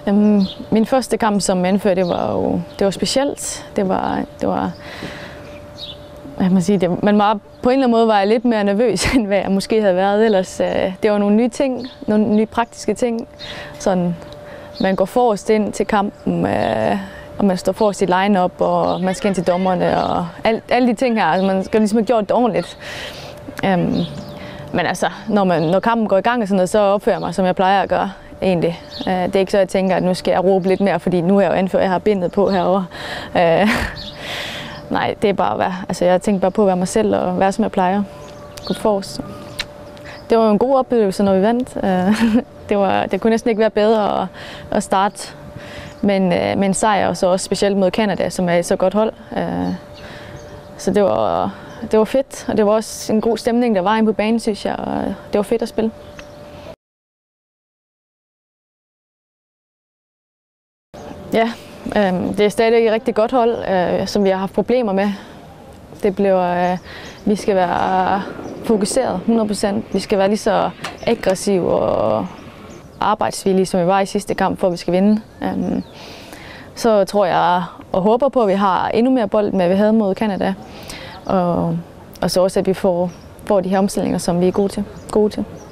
Min første kamp som anfører, det var specielt. Det var hvad man sige, man var på en eller anden måde var jeg lidt mere nervøs, end hvad jeg måske havde været ellers. Det var nogle nye ting, nogle nye praktiske ting. Sådan, man går forrest ind til kampen, og man står forrest i line-up, og man skal ind til dommerne, og alle de ting her. Altså, man skal ligesom have gjort det ordentligt. Men altså, når kampen går i gang og sådan noget, så opfører jeg mig, som jeg plejer at gøre. Egentlig. Det er ikke så, jeg tænker, at nu skal jeg råbe lidt mere, fordi nu er jeg jo anfører, jeg har bindet på herovre. Nej, det er bare at være. Altså, jeg tænker bare på at være mig selv og være, som jeg plejer. Gå forrest. Det var en god oplevelse, når vi vandt. Det kunne næsten ikke være bedre at starte med en sejr, og så også specielt mod Canada, som er et så godt hold. Så det var fedt, og det var også en god stemning, der var inde på banen, synes jeg, og det var fedt at spille. Ja, det er stadig et rigtig godt hold, som vi har haft problemer med. Vi skal være fokuseret 100%. Vi skal være lige så aggressive og arbejdsvillige, som vi var i sidste kamp, for at vi skal vinde. Så tror jeg og håber på, at vi har endnu mere bold, end vi havde mod Canada. Og så også, at vi får de her omstillinger, som vi er gode til.